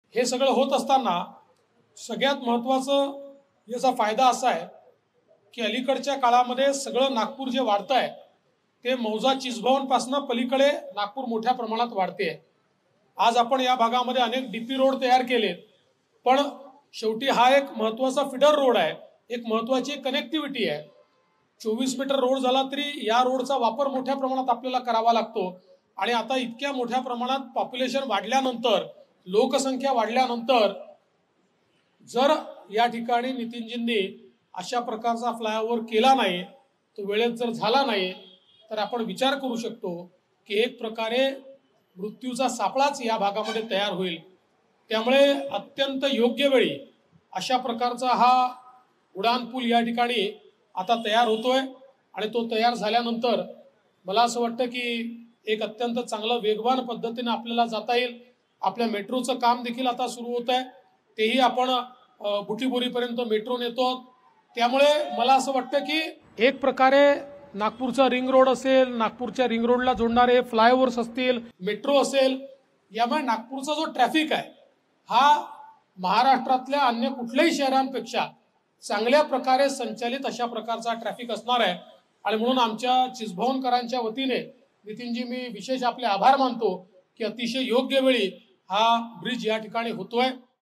हे सगळं होत असताना सगळ्यात महत्त्वाचं याचा फायदा असा आहे की अलीकडच्या काळामध्ये सगळं नागपूर जे वाढत आहे ते मौजा चिचभावांपासून पलीकडे नागपूर मोठ्या प्रमाणात वाढते आहे। आज आपण या भागामध्ये अनेक डीपी रोड तयार केले, पण शेवटी हा एक महत्त्वाचा फीडर रोड आहे, एक महत्त्वाची कनेक्टिव्हिटी आहे। 24 मीटर रोड झाला तरी या रोडचा वापर मोठ्या प्रमाणात आपल्याला करावा लागतो। आणि आता इतक्या मोठ्या प्रमाणात पॉप्युलेशन वाढल्यानंतर, लोकसंख्या वाढल्यानंतर जर या ठिकाणी नितीनजींनी अशा प्रकारचा फ्लायओव्हर केला नाही, तो वेळेत जर झाला नाही, तर आपण विचार करू शकतो की एक प्रकारे मृत्यूचा सापळाच या भागामध्ये तयार होईल। त्यामुळे अत्यंत योग्य वेळी अशा प्रकारचा हा उडान पूल या ठिकाणी आता तयार होतोय आणि तो तयार झाल्यानंतर मला असं वाटतं की एक अत्यंत चांगलं वेगवान पद्धतीने आपल्याला जाता येईल। आपल्या मेट्रोचं काम देखील आता सुरू होत आहे, तेही आपण बुटीबोरीपर्यंत मेट्रो नेतो। त्यामुळे मला असं वाटतं की एक प्रकारे नागपूरचा रिंग रोड असेल, नागपूरच्या रिंग रोडला जोडणारे फ्लायओव्हर्स असतील, मेट्रो असेल, यामुळे नागपूरचा जो ट्रॅफिक आहे हा महाराष्ट्रातल्या अन्य कुठल्याही शहरांपेक्षा चांगल्या प्रकारे संचालित अशा प्रकारचा ट्रॅफिक असणार आहे। आणि म्हणून आमच्या चिचभावनकरांच्या वतीने नितीनजी मी विशेष आपले आभार मानतो की अतिशय योग्य वेळी हा ब्रिज या ठिकाणी होतोय।